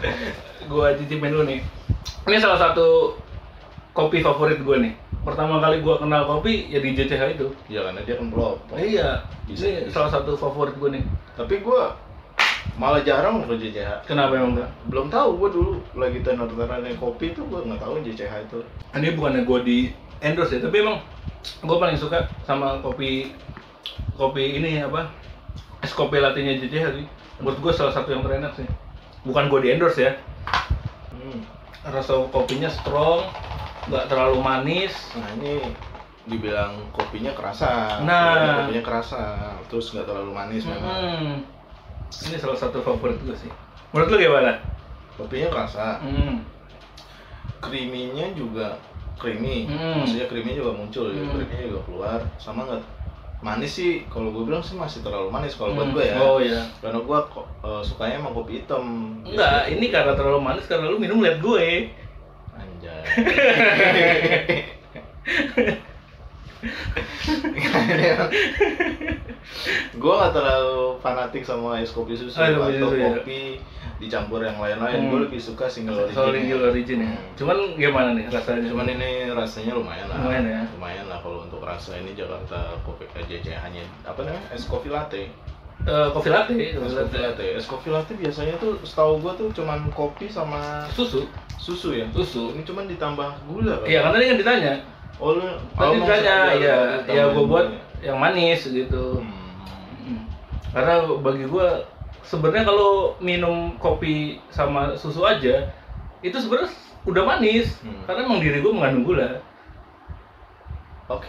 Gua cicipin dulu nih. Ini salah satu kopi favorit gue nih. Pertama kali gua kenal kopi ya di JCH itu. Iya karena dia kan pelopor. Iya. Ini salah satu favorit gue nih. Tapi gua malah jarang ke JCH. Kenapa emang enggak? Belum tahu, gua dulu lagi tenar-tenarannya kopi tuh gua nggak tahu JCH itu. Ini bukannya gue di endorse ya, tapi emang gue paling suka sama kopi ini apa? Es kopi latte-nya JCH sih. Menurut gue salah satu yang terenak sih. Bukan gue di endorse ya. Rasa kopinya strong, nggak terlalu manis. Nah ini dibilang kopinya kerasa. Nah. Kopinya kerasa, terus nggak terlalu manis memang. Ini salah satu favorit gue sih. Menurut lu gimana? Kopinya kerasa. Creamy-nya juga creamy. Maksudnya creamy juga muncul, creamy juga keluar. Sama nggak manis sih, kalau gue bilang sih masih terlalu manis kalau buat gue ya. Oh iya. Karena gue sukanya emang kopi hitam. Enggak, ini karena terlalu manis karena lu minum liat gue. Anjay. Gue gak terlalu fanatik sama es kopi susu atau kopi dicampur yang lain-lain. Gue lebih suka single origin. Single origin ya. Cuman gimana nih rasanya? Cuman ini rasanya lumayan lah. Lumayan ya. Lumayan lah kalau untuk rasa ini Jakarta kopi JCH-nya. Apa namanya? Es kopi latte. Kopi latte. Es kopi latte biasanya tuh setahu gue tuh cuman kopi sama susu ya. Susu. Ini cuman ditambah gula kan? Iya, karena dia kan ditanya. Oh lu tadi ditanya, ya gue buat yang manis gitu. Karena bagi gue sebenarnya kalau minum kopi sama susu aja itu sebenarnya udah manis, karena emang diri gue mengandung gula. Oke.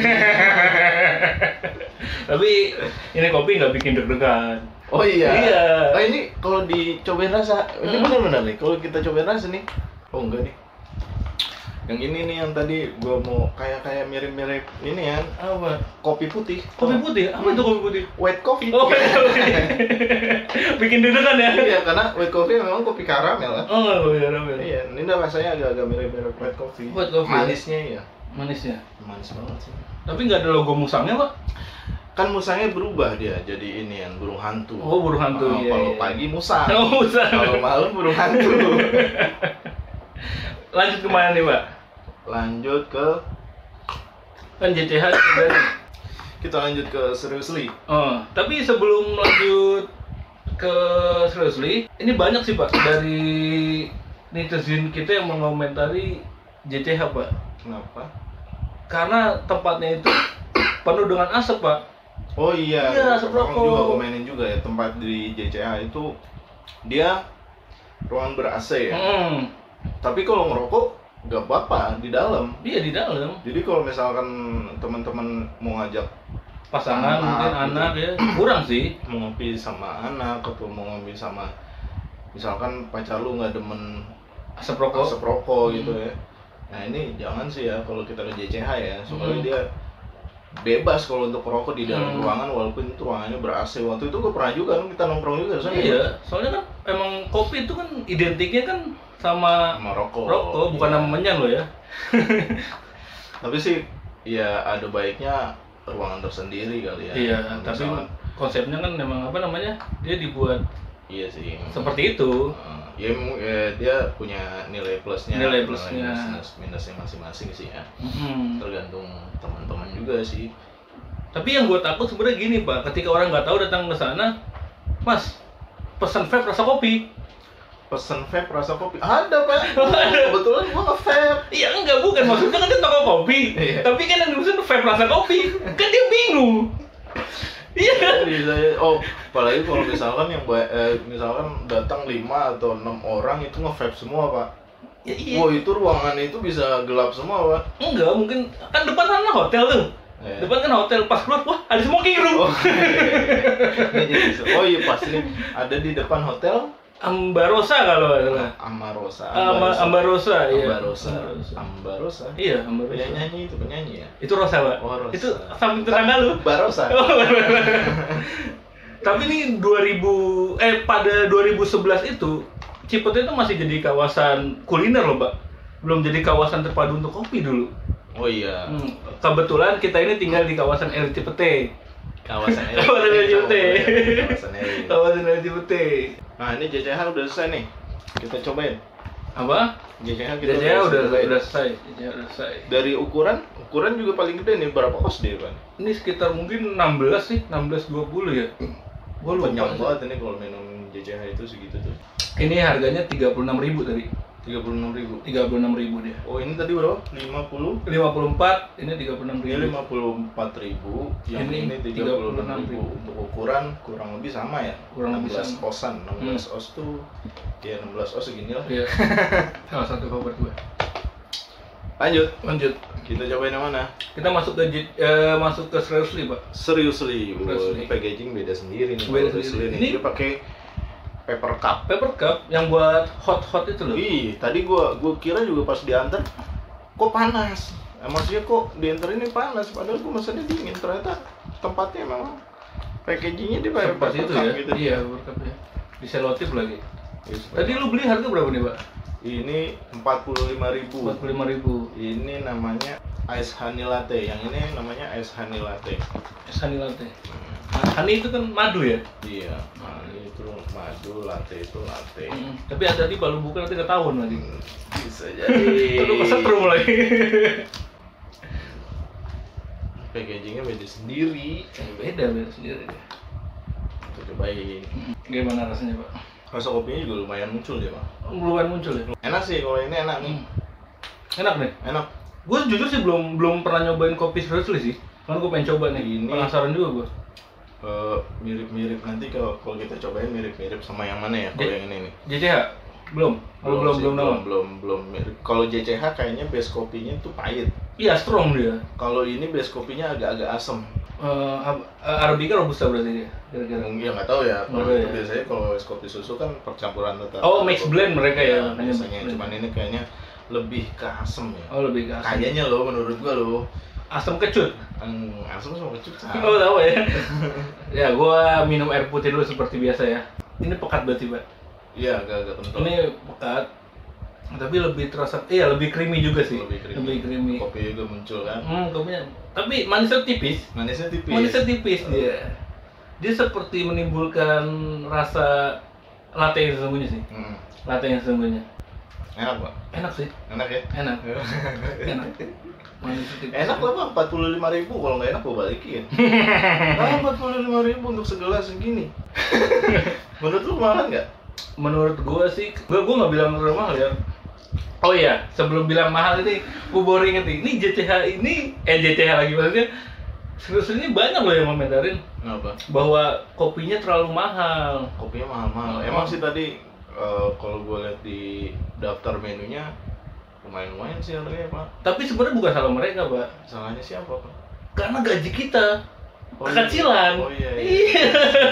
Tapi ini kopi nggak bikin deg-degan. Oh iya. Iya. Nah ini kalau dicobain rasa, ini benar-benar nih. Kalau kita cobain rasa nih, oh enggak nih. Yang ini nih yang tadi gua mau kayak mirip-mirip ini ya. Apa? Kopi putih. Kopi putih? Apa itu kopi putih? White coffee. Oh, white coffee. Bikin deg-degan ya? Iya, karena white coffee memang kopi karamel kan. Oh, kopi karamel. Iya, ini rasanya agak-agak mirip-mirip white coffee. White coffee. Manisnya ya. Manisnya. Manis banget sih. Tapi nggak ada logo musangnya, Pak? Kan musangnya berubah dia jadi ini yang burung hantu. Oh, burung hantu. Iya, kalau iya. pagi musang. Oh, musang. Kalau malam burung hantu. Lanjut kemana nih, Pak? Lanjut ke Kan JCH udah nih. kita lanjut ke Seriously. Oh, tapi sebelum lanjut ke Seriously, ini banyak sih, Pak, dari netizen kita yang mengomentari JCH, Pak. Kenapa? Karena tempatnya itu penuh dengan asap, Pak. Oh iya, Iya, asap orang rokok. juga komenin juga ya, tempat di JCH itu dia ruangan ber-AC ya. Tapi kalau ngerokok nggak apa-apa di dalam. Iya, di dalam. Jadi kalau misalkan teman-teman mau ngajak Pasangan, mungkin gitu, anak ya. Kurang sih. mau ngopi sama anak atau mau ngopi sama misalkan pacar lu nggak demen Asap rokok. asap rokok gitu ya. Nah ini jangan sih ya kalau kita ke JCH ya, soalnya dia bebas kalau untuk merokok di dalam ruangan walaupun itu ruangannya ber-AC. Waktu itu gue pernah juga kan kita nongkrong juga sana. Iya, soalnya kan emang kopi itu kan identiknya kan sama rokok. bukan sama menyan loh ya. Tapi sih ya ada baiknya ruangan tersendiri kali ya. Iya, tapi konsepnya kan memang apa namanya? Dia dibuat iya sih. seperti itu. Dia punya nilai plusnya, minusnya masing-masing sih ya. Tergantung teman-teman juga sih. Tapi yang gue takut sebenarnya gini, Pak, ketika orang nggak tahu datang ke sana, Mas, pesan vape rasa kopi. Pesen vape rasa kopi ada Pak. Kebetulan gua nge-vape. Iya enggak, bukan maksudnya kan dia toko kopi. Tapi kan yang dimaksud vape rasa kopi, kan dia bingung. Iya kan? Oh, apalagi kalau misalkan yang misalkan datang 5 atau 6 orang itu nge-vape semua, Pak. Ya, iya. Wah, itu ruangan itu bisa gelap semua, Pak. Enggak, mungkin kan depan sana hotel tuh. Depan kan hotel, pas keluar, wah ada smoking room. Oh iya, pas ini ada di depan hotel Ambarosa kalau salah. Ambarosa. Iya. Ambarosa. Iya, Ambarosa. Yang nyanyi itu penyanyi ya? Itu Rosa, Pak. Oh, Rosa. Itu samping tetangga lu. Barosa. Tapi ini pada 2011 itu Cipete itu masih jadi kawasan kuliner loh, Pak. Belum jadi kawasan terpadu untuk kopi dulu. Oh iya. Kebetulan kita ini tinggal di kawasan Elit Cipete. Kawasan Elit Cipete. Kawasan Elit. Kawasan Elit Cipete. Nah, ini JCH udah selesai nih. Kita cobain. Apa? JCH kita JCH udah cobain. selesai. JCH udah selesai. Dari ukuran juga paling gede nih, berapa os dia, Pak? Ini sekitar mungkin 16 sih, 16-20 ya. Gua lupa. Kenyang sih. banget ini kalau minum JCH itu segitu tuh. Ini harganya 36.000 tadi. 36.000. 36.000 dia. Oh, ini tadi berapa? 50? 54, ini 36.000. Ini 54.000, yang Ini ini 36.000. Untuk ukuran kurang lebih sama ya. Kurang lebih 16 sama. osan. 16 os tuh ya 16 os segini lah. Iya. Salah satu favorit gue. Lanjut. Lanjut. Kita cobain yang mana? Kita masuk ke Seriously, Pak. Seriously. Wah, Seriously. ini packaging beda sendiri nih. Beda Kalau sendiri. Seriously Ini- dia pakai paper cup. Paper cup yang buat hot itu loh. Ih, tadi gua kira juga pas diantar kok panas. Maksudnya kok diantar ini panas, padahal gua mesennya dingin. Ternyata tempatnya memang packagingnya dia pakai Seperti paper itu cup ya. gitu. Iya, paper cup ya. Diselotip lagi. Iya, Tadi lu beli harga berapa nih, Pak? ini 45.000. 45.000. Ini namanya ice honey latte. Yang ini namanya ice honey latte. Es honey latte. Nah, honey itu kan madu ya. Iya, honey itu madu, latte itu latte. Tapi hati-hati kalau buka nanti ketahuan lagi. Bisa jadi. Terus kesetrum lagi. Packagingnya beda sendiri. Beda sendiri. Kita cobain. Gimana rasanya, Pak? Rasa kopinya juga lumayan muncul ya, Pak. Lumayan muncul ya. Enak sih kalau ini enak nih. Enak nih. Enak. Gue jujur sih belum pernah nyobain kopi Seriously sih. Kan gue pengen coba nih. Ini- Penasaran juga gue. Mirip-mirip nanti kalau kita cobain mirip-mirip sama yang mana ya? Kalau yang ini nih. JCH? Belum. Kalau sih, belum tahu. belum mirip. Kalau JCH kayaknya base kopinya tuh pahit. Iya, strong dia. Kalau ini base kopinya agak-agak asam. Arabica robusta berarti dia. Kira-kira. Ya nggak tahu ya. Kalau Nggak itu tahu ya. biasanya kalau es kopi susu kan percampuran antara. Oh, mix blend mereka ya, Iya, makanya biasanya. mix blend. Cuman ini kayaknya lebih ke asam ya. Oh, lebih ke asam. Kayaknya loh menurut gua loh. Asam kecut. Asam sama kecut sama. Oh, tahu ya. Ya, gua minum air putih dulu seperti biasa ya. Ini pekat berarti, Pak. Iya, agak-agak kental. Ini pekat. Tapi lebih terasa, iya lebih creamy juga sih. Lebih creamy. Kopi juga muncul kan. Kopinya. Tapi manisnya tipis. Manisnya tipis. Manisnya tipis dia. Dia seperti menimbulkan rasa latte yang sesungguhnya sih. Latte yang sesungguhnya. Enak, Pak. Enak sih. Enak ya? Enak. Enak. Manisnya tipis. Enak lah, Pak. 45.000. Kalau nggak enak gua balikin. 45.000 untuk segelas segini. Menurut lu mahal nggak? Menurut gua sih, gua nggak bilang terlalu mahal ya. Oh iya, sebelum bilang mahal ini, gua baru inget nih. Ini JCH lagi maksudnya. Sebenarnya banyak loh yang komentarin Kenapa? bahwa kopinya terlalu mahal. Kopinya mahal-mahal. Emang sih tadi kalau gue lihat di daftar menunya lumayan sih harganya, Pak. Tapi sebenarnya bukan salah mereka, Pak. Salahnya siapa, Pak? Karena gaji kita Oh, kekecilan. Oh iya. Iya.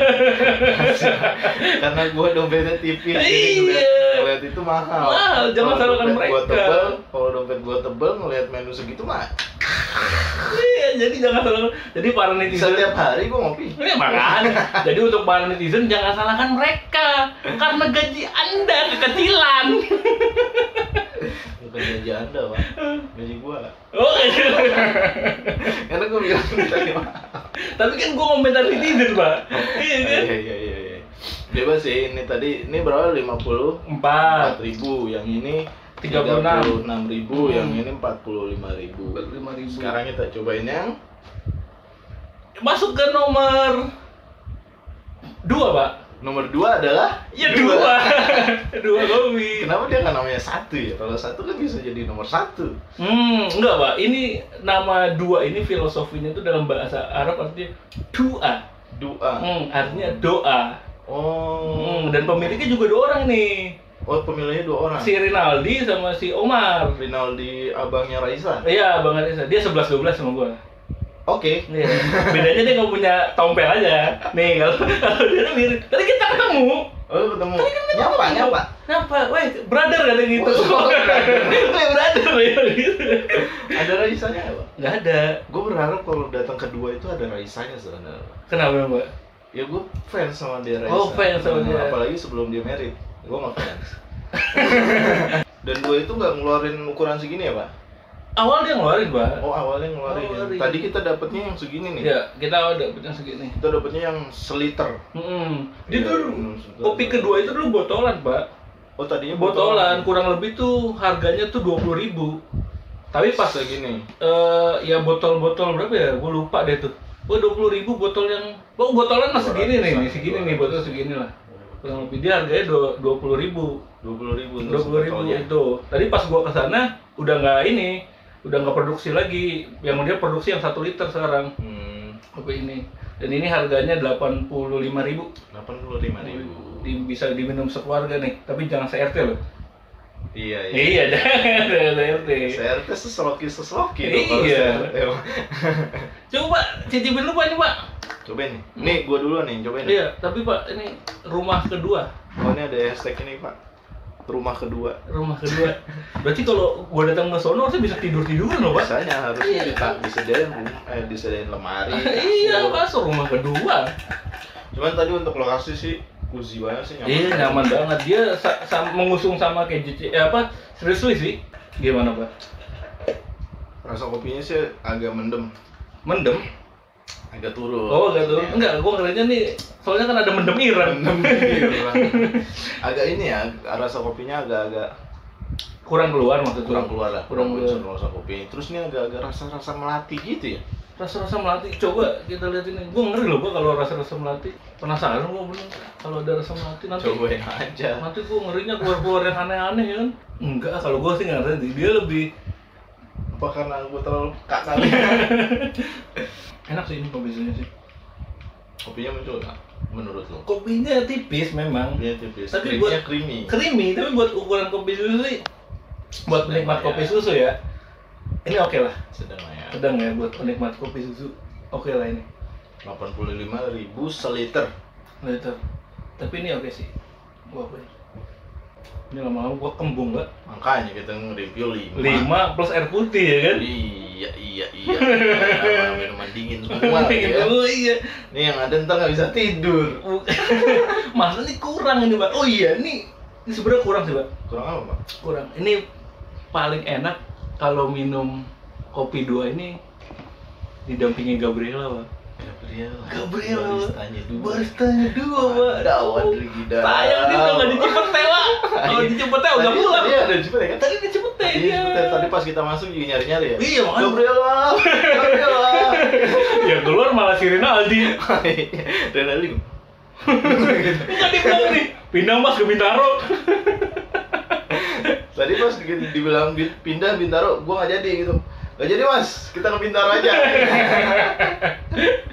Karena gue dompetnya tipis, jadi Iya. ngeliat itu mahal. Mahal, jangan Kalau salahkan dompet gua mereka. tebel, kalau dompet gue tebel ngeliat menu segitu mah Iya, jadi jangan salah. Jadi para netizen. setiap hari gue ngopi. Iya, makanya. Jadi untuk para netizen jangan salahkan mereka karena gaji Anda kekecilan. Bukan gaji Anda, Pak. Gaji gue. Oh, Karena gue bilang tadi mahal. tapi kan gua komentar netizen, Pak. Iya kan? Iya. Bebas sih, ini tadi, ini berapa? 54.000, 4. yang ini 36.000, yang ini 45.000. 45.000. Sekarang kita cobain yang Masuk ke nomor 2, Pak. nomor 2 adalah Ya 2. 2 kopi. Kenapa dia nggak namanya 1 ya? Kalau 1 kan bisa jadi nomor 1. Enggak, Pak. Ini nama 2 ini filosofinya itu dalam bahasa Arab artinya doa. Doa. Artinya doa. Oh. Dan pemiliknya juga 2 orang nih. Oh, pemilihnya 2 orang. Si Rinaldi sama si Omar. Rinaldi abangnya Raisa. Iya, Bang Arisa. Dia 11-12 sama gua. Oke. Iya. Bedanya dia nggak punya tompel aja. Nih, kalau dia mirip. Tadi kita ketemu. Oh, ketemu. Nyapa. Weh, brother kata gitu. Oh, Weh, brother ya gitu. Ada Raisanya apa? Nggak ada. Gue berharap kalau datang kedua itu ada Raisanya sebenarnya. Kenapa, Mbak? Ya gue fans sama dia Raisa. Oh, fans sama dia. Apalagi sebelum dia married. Gue nggak fans. Dan gue itu nggak ngeluarin ukuran segini ya, Pak? Awal dia ngeluarin, Pak. Oh, awalnya ngeluarin. Ngeluarin. Tadi kita dapetnya yang segini nih. Iya, kita dapetnya segini. Kita dapetnya yang seliter. Dia Iya, tuh minum sebentar. kopi kedua itu dulu botolan, Pak. Oh tadinya botolan kurang lebih tuh harganya tuh 20.000. Tapi pas segini. ya botol-botol berapa ya? Gue lupa deh tuh. Oh 20.000 botol yang, botolan mas segini nih, segini nih botol segini lah. Kurang lebih dia harganya 20.000. 20.000 itu. Tadi pas gua kesana udah nggak produksi lagi. Yang dia produksi yang 1 liter sekarang. Kopi ini. Dan ini harganya 85.000. 85.000. Bisa diminum sekeluarga nih, tapi jangan se-RT loh. Iya. Jangan se-RT. Se-RT seseloki. Iya. Coba cicipin lu Pak ini Pak. Cobain nih. Nih gua dulu nih, cobain. Iya, tapi Pak ini rumah kedua. Oh ini ada hashtag ini Pak. Rumah kedua. Berarti kalau gua datang ke sono harusnya bisa tidur-tiduran loh Pak. Biasanya harusnya disediain lemari. Iya, masuk rumah kedua. Cuman tadi untuk lokasi sih cozy banget sih, nyaman. Iya, nyaman banget. Dia mengusung sama kayak seriously sih. Gimana, Pak? Rasa kopinya sih agak mendem. Agak turun. Oh, agak turun. Enggak, gua ngeliatnya nih, soalnya kan ada mendem ireng. Agak ini ya, rasa kopinya agak-agak kurang keluar maksudnya. Kurang keluar lah. Kurang rasa kopi. Terus ini agak-agak rasa-rasa melati gitu ya. Rasa-rasa melati, coba kita lihat ini. Gue ngeri loh Pak kalau rasa-rasa melati. Penasaran gue bener kalau ada rasa melati nanti. Cobain aja. Nanti gue ngerinya keluar-keluar yang aneh-aneh ya kan. Enggak, kalau gue sih nggak ngerti. Dia lebih apa karena gue terlalu kasar. Enak sih ini kopi susunya sih. Kopinya muncul nggak menurut lo? Kopinya tipis memang. Kopinya tipis. Tapi Creamnya buat creamy, tapi buat ukuran kopi susu sih, buat penikmat kopi susu ya, ini oke lah. Sedang ya buat penikmat kopi susu. Oke lah ini. 85.000 seliter. Tapi ini oke sih. Gua akuin. Ini lama-lama gua kembung Mbak. Makanya kita nge-review 5 plus air putih ya kan? Iya. Minuman dingin semua. Iya. Nih yang ada ntar nggak bisa tidur. Masa ini kurang ini Mbak? Oh iya, ini sebenarnya kurang sih Mbak. Kurang apa Pak? Kurang. Ini paling enak kalau minum kopi 2 ini didampingi Gabriela Pak. Gabriela baristanya dua Pak. Dawat Rigida. Sayang dia udah nggak di Cipete Pak. Kalau di Cipete udah pulang. Iya ada di Cipete kan? Tadi di Cipete ya. Tadi pas kita masuk juga nyari-nyari ya. Iya makanya. Gabriela. Ya keluar malah si Rinaldi. Rinaldi. Bukan dibilang nih. Pindah Mas ke Bintaro. Tadi pas dibilang pindah Bintaro, gua nggak jadi gitu. Nggak jadi Mas, kita ke Bintaro aja.